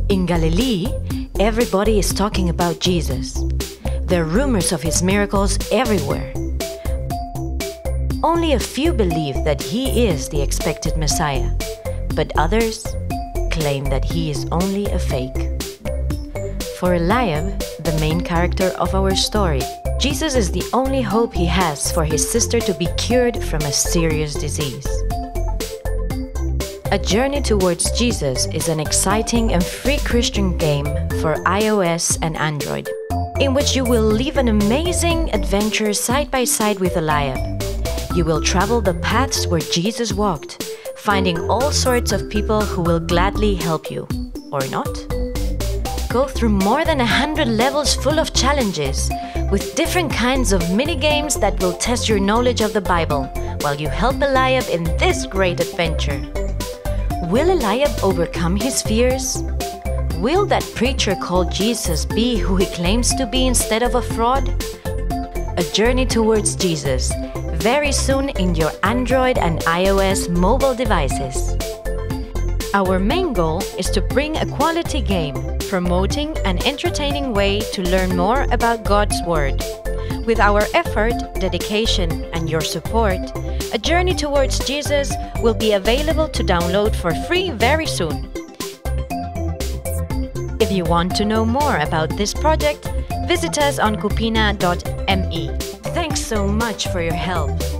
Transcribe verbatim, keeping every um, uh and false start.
In Galilee, everybody is talking about Jesus. There are rumors of his miracles everywhere. Only a few believe that he is the expected Messiah, but others claim that he is only a fake. For Eliab, the main character of our story, Jesus is the only hope he has for his sister to be cured from a serious disease. A Journey Towards Jesus is an exciting and free Christian game for iOS and Android, in which you will live an amazing adventure side by side with Eliab. You will travel the paths where Jesus walked, finding all sorts of people who will gladly help you, or not. Go through more than a hundred levels full of challenges, with different kinds of mini-games that will test your knowledge of the Bible, while you help Eliab in this great adventure. Will Eliab overcome his fears? Will that preacher called Jesus be who he claims to be instead of a fraud? A Journey Towards Jesus, very soon in your Android and iOS mobile devices. Our main goal is to bring a quality game, promoting an entertaining way to learn more about God's Word. With our effort, dedication, and your support, A Journey Towards Jesus will be available to download for free very soon. If you want to know more about this project, visit us on kupina dot me. Thanks so much for your help.